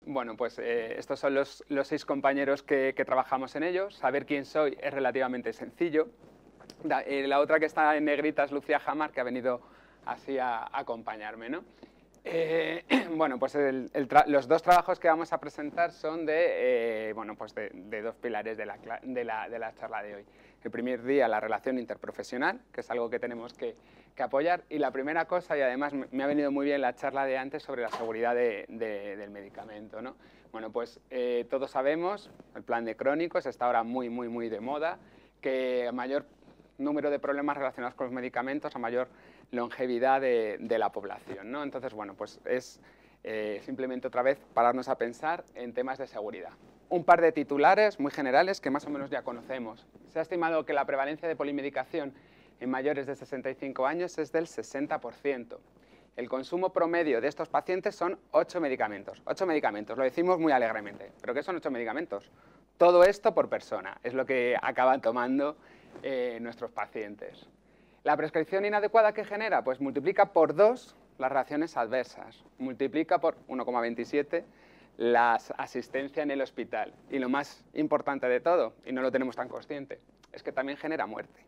Bueno, pues estos son los 6 compañeros que trabajamos en ellos. Saber quién soy es relativamente sencillo. La otra que está en negrita es Lucía Jamar, que ha venido así a acompañarme, ¿no? Bueno, pues los 2 trabajos que vamos a presentar son bueno, pues de 2 pilares de la charla de hoy. El primer día, la relación interprofesional, que es algo que tenemos que apoyar. Y la primera cosa, y además me ha venido muy bien la charla de antes sobre la seguridad del medicamento, ¿no? Bueno, pues todos sabemos, el plan de crónicos está ahora muy de moda, que a mayor número de problemas relacionados con los medicamentos, a mayor longevidad de la población, ¿no? Entonces, bueno, pues es simplemente otra vez pararnos a pensar en temas de seguridad. Un par de titulares muy generales que más o menos ya conocemos. Se ha estimado que la prevalencia de polimedicación en mayores de 65 años es del 60%. El consumo promedio de estos pacientes son 8 medicamentos. 8 medicamentos, lo decimos muy alegremente. ¿Pero qué son 8 medicamentos? Todo esto por persona, es lo que acaban tomando nuestros pacientes. La prescripción inadecuada que genera, pues multiplica por 2 las reacciones adversas, multiplica por 1,27 la asistencia en el hospital. Y lo más importante de todo, y no lo tenemos tan consciente, es que también genera muerte.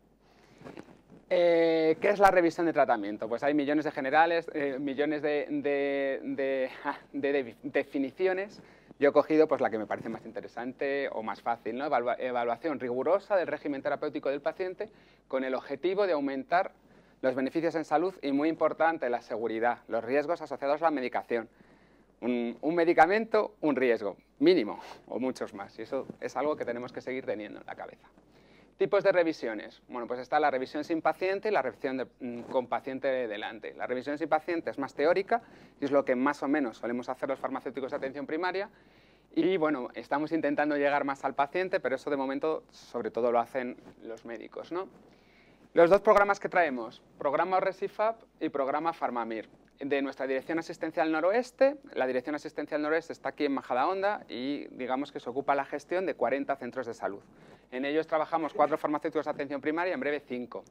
¿Qué es la revisión de tratamiento? Pues hay millones de generales, millones de definiciones. Yo he cogido pues, la que me parece más interesante o más fácil, ¿no? Evaluación rigurosa del régimen terapéutico del paciente con el objetivo de aumentar los beneficios en salud y, muy importante, la seguridad, los riesgos asociados a la medicación. Un medicamento, un riesgo mínimo o muchos más. Y eso es algo que tenemos que seguir teniendo en la cabeza. Tipos de revisiones. Bueno, pues está la revisión sin paciente y la revisión con paciente delante. La revisión sin paciente es más teórica y es lo que más o menos solemos hacer los farmacéuticos de atención primaria. Y bueno, estamos intentando llegar más al paciente, pero eso de momento sobre todo lo hacen los médicos, ¿no? Los 2 programas que traemos, programa RESIFAP y programa Farmamir. De nuestra Dirección Asistencial Noroeste, la Dirección Asistencial Noroeste está aquí en Majadahonda y digamos que se ocupa la gestión de 40 centros de salud. En ellos trabajamos 4 farmacéuticos de atención primaria, en breve 5.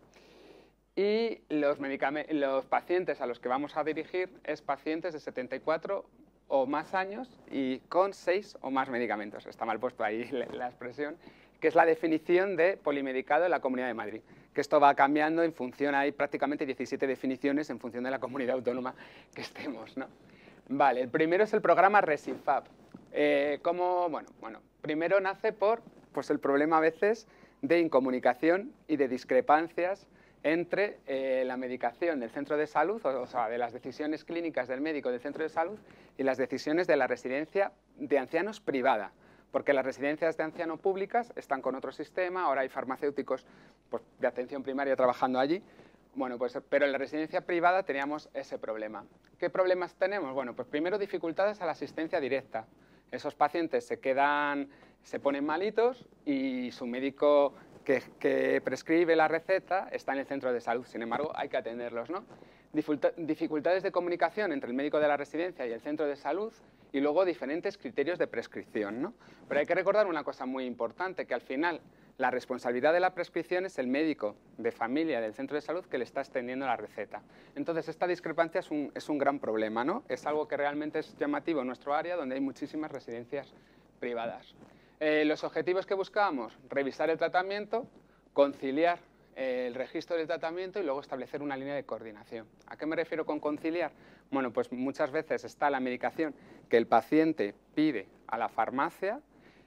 Y los pacientes a los que vamos a dirigir es pacientes de 74 o más años y con 6 o más medicamentos. Está mal puesto ahí la expresión, que es la definición de polimedicado en la Comunidad de Madrid. Que esto va cambiando en función, hay prácticamente 17 definiciones en función de la comunidad autónoma que estemos, ¿no? Vale, el primero es el programa RESIFAP. Bueno, primero nace por pues, el problema a veces de incomunicación y de discrepancias entre la medicación del centro de salud, o sea, de las decisiones clínicas del médico del centro de salud y las decisiones de la residencia de ancianos privada. Porque las residencias de ancianos públicas están con otro sistema, ahora hay farmacéuticos pues, de atención primaria trabajando allí. Bueno, pues, pero en la residencia privada teníamos ese problema. ¿Qué problemas tenemos? Bueno, pues primero dificultades a la asistencia directa. Esos pacientes se ponen malitos y su médico que prescribe la receta está en el centro de salud. Sin embargo, hay que atenderlos, ¿no? Dificultades de comunicación entre el médico de la residencia y el centro de salud y luego diferentes criterios de prescripción, ¿no? Pero hay que recordar una cosa muy importante, que al final la responsabilidad de la prescripción es el médico de familia del centro de salud que le está extendiendo la receta. Entonces, esta discrepancia es un gran problema, ¿no? Es algo que realmente es llamativo en nuestro área, donde hay muchísimas residencias privadas. Los objetivos que buscábamos, revisar el tratamiento, conciliar el registro del tratamiento y luego establecer una línea de coordinación. ¿A qué me refiero con conciliar? Bueno, pues muchas veces está la medicación que el paciente pide a la farmacia,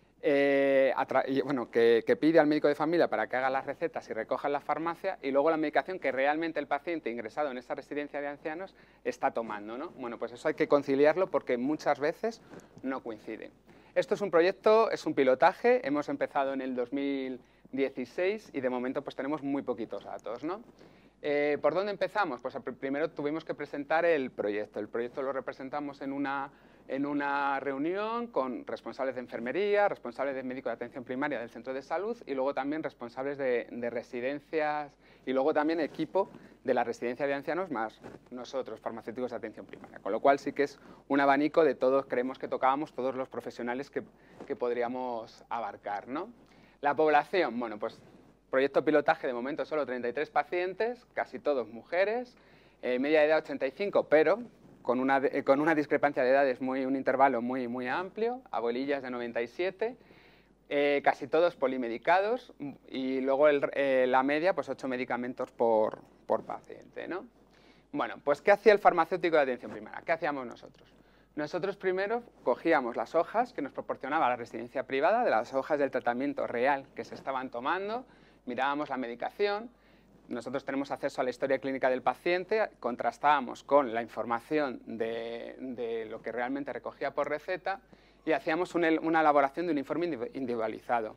que pide al médico de familia para que haga las recetas y recoja en la farmacia, y luego la medicación que realmente el paciente ingresado en esa residencia de ancianos está tomando, ¿no? Bueno, pues eso hay que conciliarlo porque muchas veces no coincide. Esto es un proyecto, es un pilotaje, hemos empezado en el 2016 y de momento pues tenemos muy poquitos datos, ¿no? ¿Por dónde empezamos? Pues primero tuvimos que presentar el proyecto. El proyecto lo representamos en una reunión con responsables de enfermería, responsables de médico de atención primaria del centro de salud y luego también responsables de residencias y luego también equipo de la residencia de ancianos más nosotros, farmacéuticos de atención primaria. Con lo cual sí que es un abanico de todos, creemos que tocábamos todos los profesionales que podríamos abarcar, ¿no? La población, bueno, pues proyecto pilotaje de momento solo 33 pacientes, casi todos mujeres, media de edad 85, pero con una discrepancia de edades, un intervalo muy amplio, abuelillas de 97, casi todos polimedicados y luego la media, pues 8 medicamentos por paciente, ¿no? Bueno, pues ¿qué hacía el farmacéutico de atención primaria? ¿Qué hacíamos nosotros? Nosotros primero cogíamos las hojas que nos proporcionaba la residencia privada, de las hojas del tratamiento real que se estaban tomando, mirábamos la medicación, nosotros tenemos acceso a la historia clínica del paciente, contrastábamos con la información de lo que realmente recogía por receta y hacíamos una elaboración de un informe individualizado.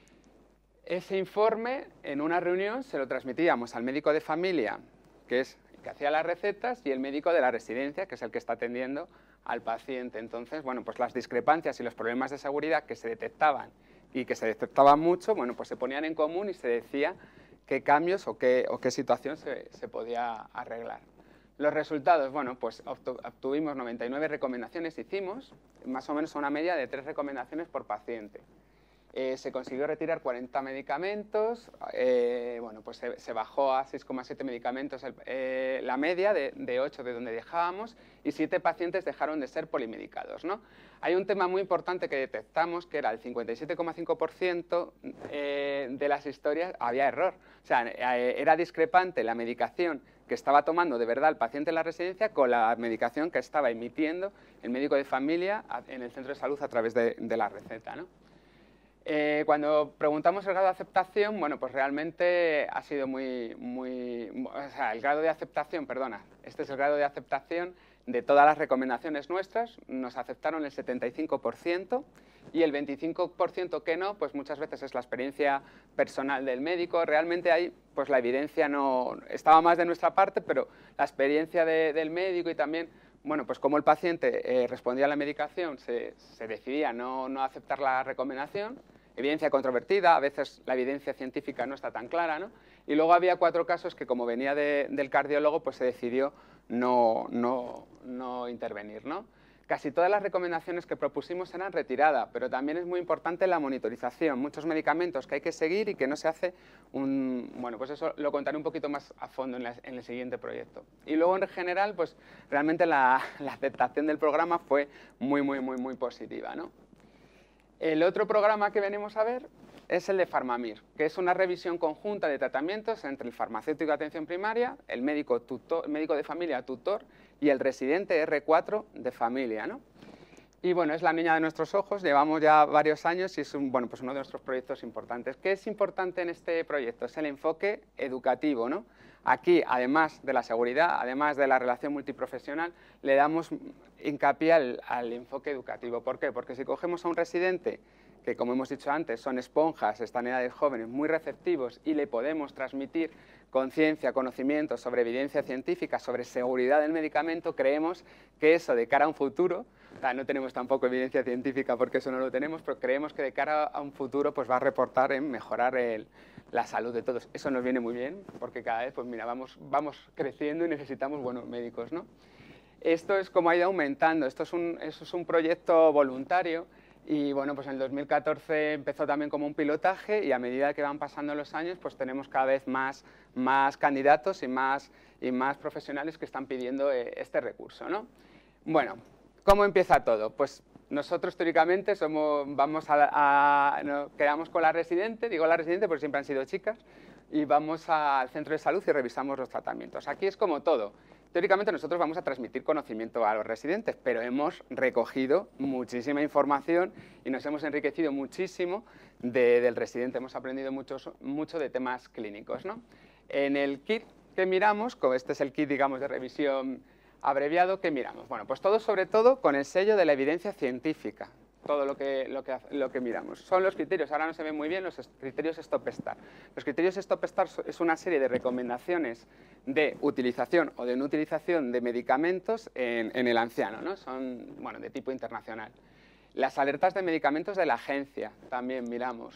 Ese informe, en una reunión, se lo transmitíamos al médico de familia, que es el que hacía las recetas, y el médico de la residencia, que es el que está atendiendo al paciente. Entonces, bueno, pues las discrepancias y los problemas de seguridad que se detectaban y que se detectaban mucho, bueno, pues se ponían en común y se decía qué cambios o qué situación se podía arreglar. Los resultados, bueno, pues obtuvimos 99 recomendaciones, hicimos más o menos una media de 3 recomendaciones por paciente. Se consiguió retirar 40 medicamentos, bueno, pues se bajó a 6,7 medicamentos la media de 8 de donde dejábamos y 7 pacientes dejaron de ser polimedicados, ¿no? Hay un tema muy importante que detectamos, que era el 57,5% de las historias había error. O sea, era discrepante la medicación que estaba tomando de verdad el paciente en la residencia con la medicación que estaba emitiendo el médico de familia en el centro de salud a través de la receta, ¿no? Cuando preguntamos el grado de aceptación, bueno, pues realmente ha sido o sea, el grado de aceptación, este es el grado de aceptación de todas las recomendaciones nuestras, nos aceptaron el 75% y el 25% que no, pues muchas veces es la experiencia personal del médico, realmente ahí pues la evidencia no estaba más de nuestra parte, pero la experiencia del médico y también, bueno, pues como el paciente respondía a la medicación, se decidía no aceptar la recomendación, evidencia controvertida, a veces la evidencia científica no está tan clara, ¿no? Y luego había 4 casos que como venía del cardiólogo, pues se decidió no intervenir, ¿no? Casi todas las recomendaciones que propusimos eran retiradas, pero también es muy importante la monitorización, muchos medicamentos que hay que seguir y que no se hace bueno, pues eso lo contaré un poquito más a fondo en el siguiente proyecto. Y luego en general, pues realmente la aceptación del programa fue muy positiva, ¿no? El otro programa que venimos a ver es el de Farmamir, que es una revisión conjunta de tratamientos entre el farmacéutico de atención primaria, el médico de familia tutor y el residente R4 de familia, ¿no? Y bueno, es la niña de nuestros ojos, llevamos ya varios años y es bueno, pues uno de nuestros proyectos importantes. ¿Qué es importante en este proyecto? Es el enfoque educativo, ¿no? Aquí, además de la seguridad, además de la relación multiprofesional, le damos hincapié al enfoque educativo. ¿Por qué? Porque si cogemos a un residente que, como hemos dicho antes, son esponjas, están en edades jóvenes, muy receptivos y le podemos transmitir conciencia, conocimiento sobre evidencia científica, sobre seguridad del medicamento, creemos que eso de cara a un futuro, no tenemos tampoco evidencia científica porque eso no lo tenemos, pero creemos que de cara a un futuro pues va a reportar en mejorar la salud de todos. Eso nos viene muy bien porque cada vez pues mira, vamos creciendo y necesitamos buenos médicos, ¿no? Esto es como ha ido aumentando, eso es un proyecto voluntario. Y bueno, pues en el 2014 empezó también como un pilotaje y a medida que van pasando los años, pues tenemos cada vez más candidatos y más profesionales que están pidiendo este recurso, ¿no? Bueno, ¿cómo empieza todo? Pues nosotros teóricamente quedamos con la residente, digo la residente porque siempre han sido chicas, y vamos al centro de salud y revisamos los tratamientos. Aquí es como todo. Teóricamente nosotros vamos a transmitir conocimiento a los residentes, pero hemos recogido muchísima información y nos hemos enriquecido muchísimo del residente, hemos aprendido mucho de temas clínicos, ¿no? En el kit que miramos, este es el kit, digamos, de revisión abreviado, ¿qué miramos? Bueno, pues todo sobre todo con el sello de la evidencia científica. Todo lo que miramos. Son los criterios, ahora no se ven muy bien, los criterios Stop-Start. Los criterios Stop-Start es una serie de recomendaciones de utilización o de no utilización de medicamentos en el anciano, ¿no? Son, bueno, de tipo internacional. Las alertas de medicamentos de la agencia también miramos.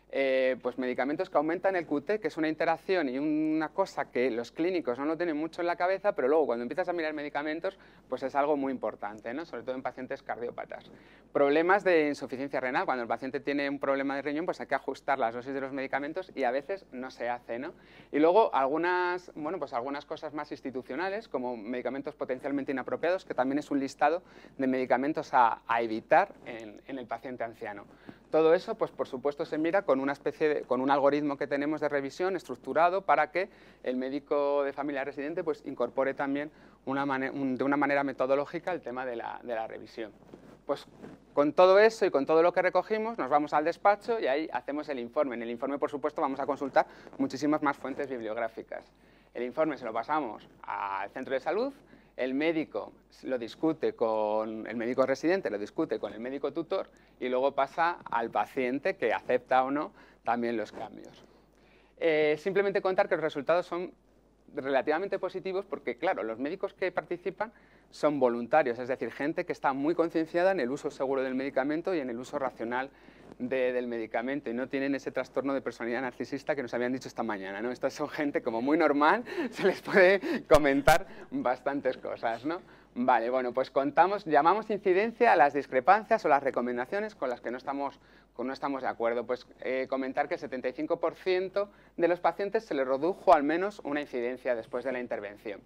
pues medicamentos que aumentan el QT, que es una interacción y una cosa que los clínicos no lo tienen mucho en la cabeza, pero luego cuando empiezas a mirar medicamentos, pues es algo muy importante, ¿no? Sobre todo en pacientes cardiópatas. Problemas de insuficiencia renal, cuando el paciente tiene un problema de riñón, pues hay que ajustar las dosis de los medicamentos y a veces no se hace, ¿no? Y luego algunas cosas más institucionales, como medicamentos potencialmente inapropiados, que también es un listado de medicamentos a evitar en el paciente anciano. Todo eso, pues por supuesto, se mira con con un algoritmo que tenemos de revisión estructurado para que el médico de familia residente pues incorpore también de una manera metodológica el tema de la revisión. Pues con todo eso y con todo lo que recogimos nos vamos al despacho y ahí hacemos el informe. En el informe, por supuesto, vamos a consultar muchísimas más fuentes bibliográficas. El informe se lo pasamos al centro de salud. El médico lo discute con el médico residente, lo discute con el médico tutor y luego pasa al paciente que acepta o no también los cambios. Simplemente contar que los resultados son relativamente positivos porque, claro, los médicos que participan son voluntarios, es decir, gente que está muy concienciada en el uso seguro del medicamento y en el uso racional del medicamento y no tienen ese trastorno de personalidad narcisista que nos habían dicho esta mañana, ¿no? Estas son gente como muy normal, se les puede comentar bastantes cosas, ¿no? Vale, bueno, pues llamamos incidencia a las discrepancias o las recomendaciones con las que no estamos de acuerdo. Pues comentar que el 75% de los pacientes se les redujo al menos una incidencia después de la intervención.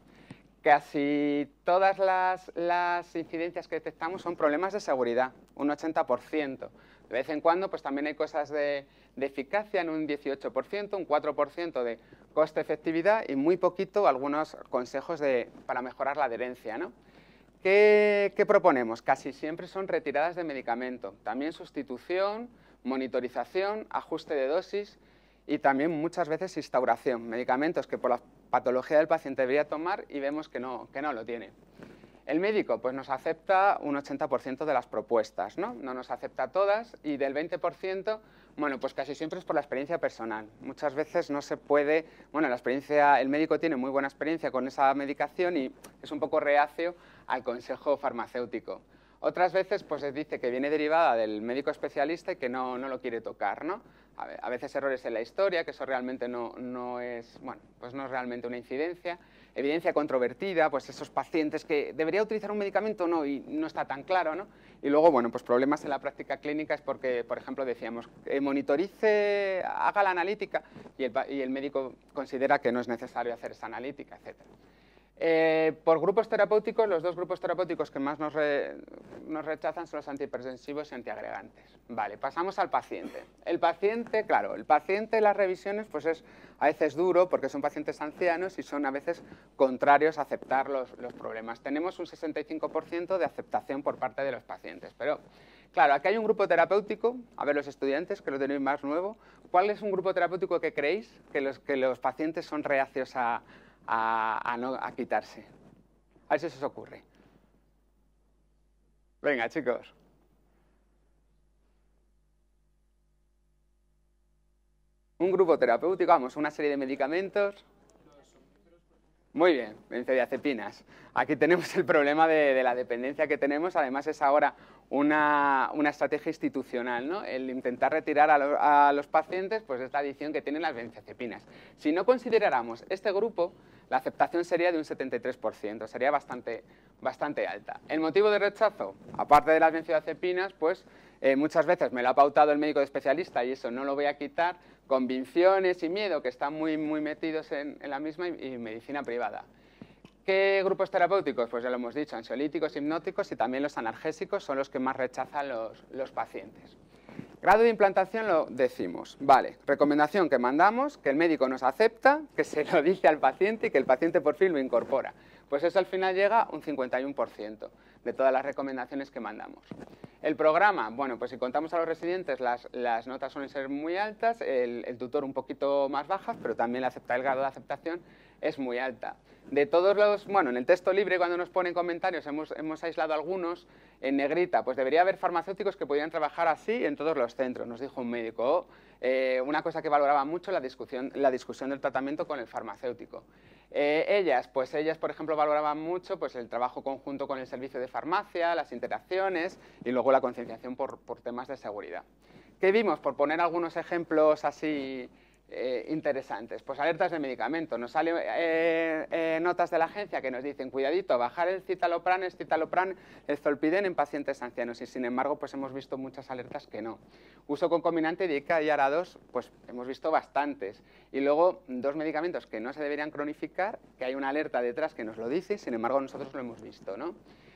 Casi todas las incidencias que detectamos son problemas de seguridad, un 80%. De vez en cuando pues también hay cosas de eficacia en un 18%, un 4% de coste-efectividad y muy poquito algunos consejos para mejorar la adherencia, ¿no? ¿Qué proponemos? Casi siempre son retiradas de medicamento, también sustitución, monitorización, ajuste de dosis y también muchas veces instauración, medicamentos que por la patología del paciente debería tomar y vemos que no lo tiene. El médico pues nos acepta un 80% de las propuestas, ¿no? No nos acepta todas y del 20%, bueno, pues casi siempre es por la experiencia personal. Muchas veces no se puede, bueno, el médico tiene muy buena experiencia con esa medicación y es un poco reacio al consejo farmacéutico. Otras veces pues se dice que viene derivada del médico especialista y que no lo quiere tocar, ¿no? A veces errores en la historia, que eso realmente no es realmente una incidencia. Evidencia controvertida, pues esos pacientes que debería utilizar un medicamento o no y no está tan claro, ¿no? Y luego, bueno, pues problemas en la práctica clínica es porque, por ejemplo, decíamos, monitorice, haga la analítica y el médico considera que no es necesario hacer esa analítica, etc. Por grupos terapéuticos, los dos grupos terapéuticos que más nos rechazan son los antihipertensivos y antiagregantes. Vale, pasamos al paciente. El paciente, claro, en las revisiones pues es a veces duro porque son pacientes ancianos y son a veces contrarios a aceptar los problemas. Tenemos un 65% de aceptación por parte de los pacientes, pero claro, aquí hay un grupo terapéutico, a ver los estudiantes que lo tenéis más nuevo, ¿cuál es un grupo terapéutico que creéis que los pacientes son reacios a quitarse? A ver si eso os ocurre. Venga, chicos. Un grupo terapéutico, vamos, una serie de medicamentos. Muy bien, benzodiazepinas. Aquí tenemos el problema de la dependencia que tenemos, además es ahora una estrategia institucional, ¿no? El intentar retirar a los pacientes pues esta adicción que tienen las benzodiazepinas. Si no consideráramos este grupo, la aceptación sería de un 73%, sería bastante alta. El motivo de rechazo, aparte de las benzodiazepinas, pues muchas veces me lo ha pautado el médico de especialista y eso no lo voy a quitar, convicciones y miedo que están muy metidos en la misma y medicina privada. ¿Qué grupos terapéuticos? Pues ya lo hemos dicho, ansiolíticos, hipnóticos y también los analgésicos son los que más rechazan los pacientes. Grado de implantación lo decimos. Vale, recomendación que mandamos, que el médico nos acepta, que se lo dice al paciente y que el paciente por fin lo incorpora. Pues eso al final llega a un 51% de todas las recomendaciones que mandamos. El programa, bueno, pues si contamos a los residentes las notas suelen ser muy altas, el tutor un poquito más bajas, pero también el grado de aceptación es muy alta. De todos los, bueno, en el texto libre cuando nos ponen comentarios hemos aislado algunos, en negrita, pues debería haber farmacéuticos que pudieran trabajar así en todos los centros, nos dijo un médico. Una cosa que valoraba mucho, la discusión del tratamiento con el farmacéutico. Ellas, por ejemplo, valoraban mucho pues, el trabajo conjunto con el servicio de farmacia, las interacciones y luego la concienciación por temas de seguridad. ¿Qué vimos? Por poner algunos ejemplos así interesantes. Pues alertas de medicamentos. Nos salen notas de la agencia que nos dicen, cuidadito, bajar el citalopram, el zolpidem en pacientes ancianos. Y sin embargo, pues hemos visto muchas alertas que no. Uso concomitante de ICA y ARA2, pues hemos visto bastantes. Y luego, dos medicamentos que no se deberían cronificar, que hay una alerta detrás que nos lo dice, sin embargo, nosotros lo hemos visto, ¿no?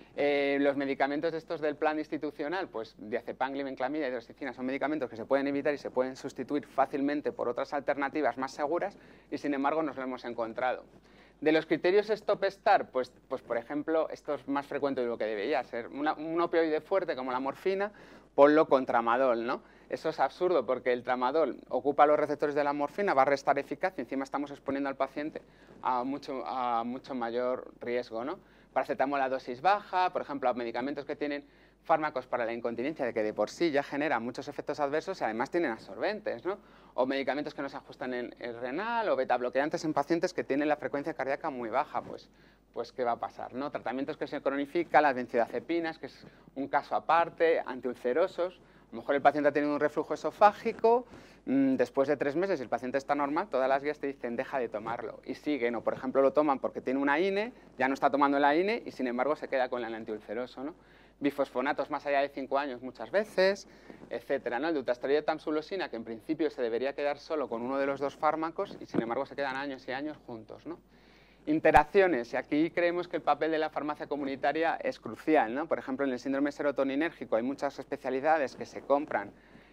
Los medicamentos estos del plan institucional, pues diazepam, glibenclamida y hidroxicina, son medicamentos que se pueden evitar y se pueden sustituir fácilmente por otras alternativas más seguras y sin embargo nos lo hemos encontrado. De los criterios stop-start, pues por ejemplo, esto es más frecuente de lo que debería ser. Un opioide fuerte como la morfina, ponlo con tramadol, ¿no? Eso es absurdo porque el tramadol ocupa los receptores de la morfina, va a restar eficacia y encima estamos exponiendo al paciente a mucho mayor riesgo, ¿no? Paracetamol a dosis baja, por ejemplo, a medicamentos que tienen fármacos para la incontinencia, de que de por sí ya generan muchos efectos adversos y además tienen absorbentes, ¿no? O medicamentos que no se ajustan en el renal o betabloqueantes en pacientes que tienen la frecuencia cardíaca muy baja, pues ¿qué va a pasar, no? Tratamientos que se cronifican, las benzodiazepinas, que es un caso aparte, antiulcerosos. A lo mejor el paciente ha tenido un reflujo esofágico, después de 3 meses, si el paciente está normal, todas las guías te dicen deja de tomarlo y siguen, o por ejemplo lo toman porque tiene una INE, ya no está tomando la INE y sin embargo se queda con el antiulceroso, ¿no? Bifosfonatos más allá de 5 años muchas veces, etcétera, ¿no? El dutasteride de tamsulosina, que en principio se debería quedar solo con uno de los dos fármacos y sin embargo se quedan años y años juntos, ¿no? Interacciones, y aquí creemos que el papel de la farmacia comunitaria es crucial, ¿no? Por ejemplo, en el síndrome serotoninérgico hay muchas especialidades que se compran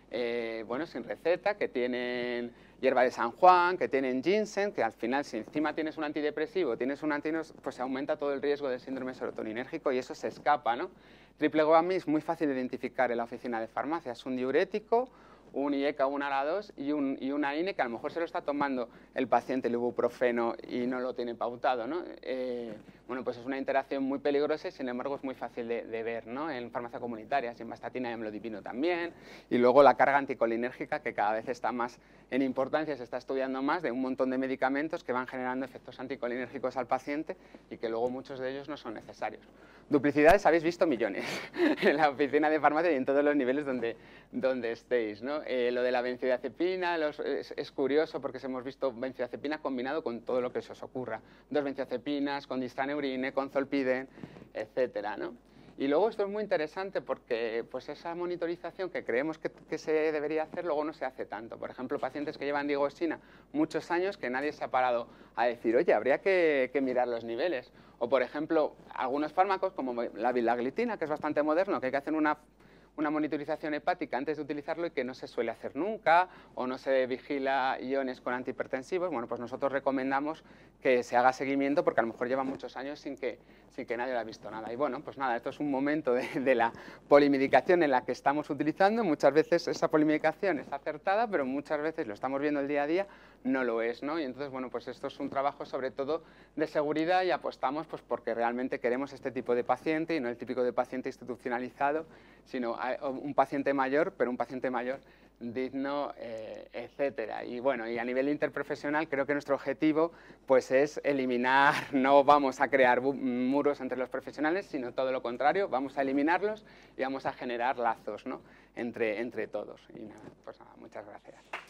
bueno, sin receta, que tienen hierba de San Juan, que tienen ginseng, que al final si encima tienes un antidepresivo, tienes un pues se aumenta todo el riesgo del síndrome serotoninérgico y eso se escapa, ¿no? Triple guami es muy fácil de identificar en la oficina de farmacia, es un diurético, un IECA, un ARA2 y una INE que a lo mejor se lo está tomando el paciente el ibuprofeno y no lo tiene pautado, ¿no? Bueno, pues es una interacción muy peligrosa y sin embargo es muy fácil de ver, ¿no? En farmacia comunitaria, simvastatina y amlodipino también, y luego la carga anticolinérgica que cada vez está más en importancia, se está estudiando más de un montón de medicamentos que van generando efectos anticolinérgicos al paciente y que luego muchos de ellos no son necesarios. Duplicidades habéis visto millones en la oficina de farmacia y en todos los niveles donde estéis, ¿no? Lo de la benzodiazepina es curioso porque hemos visto benzodiazepina combinado con todo lo que se os ocurra. 2 benzodiazepinas, con distraneurine, con zolpidem, etcétera, ¿no? Y luego esto es muy interesante porque pues esa monitorización que creemos que se debería hacer luego no se hace tanto. Por ejemplo, pacientes que llevan digoxina muchos años que nadie se ha parado a decir, oye, habría que mirar los niveles. O por ejemplo, algunos fármacos como la vilaglitina, que es bastante moderno, que hay que hacer una monitorización hepática antes de utilizarlo y que no se suele hacer nunca, o no se vigila iones con antihipertensivos. Bueno, pues nosotros recomendamos que se haga seguimiento porque a lo mejor lleva muchos años sin que nadie haya visto nada. Y bueno, pues nada, esto es un momento de la polimedicación en la que estamos utilizando. Muchas veces esa polimedicación es acertada, pero muchas veces lo estamos viendo el día a día, no lo es, ¿no? Y entonces, bueno, pues esto es un trabajo sobre todo de seguridad y apostamos pues porque realmente queremos este tipo de paciente y no el típico de paciente institucionalizado, sino un paciente mayor, pero un paciente mayor digno, etcétera. Y bueno, y a nivel interprofesional creo que nuestro objetivo pues es eliminar, no vamos a crear muros entre los profesionales, sino todo lo contrario, vamos a eliminarlos y vamos a generar lazos, ¿no? entre todos. Y nada, pues nada, muchas gracias.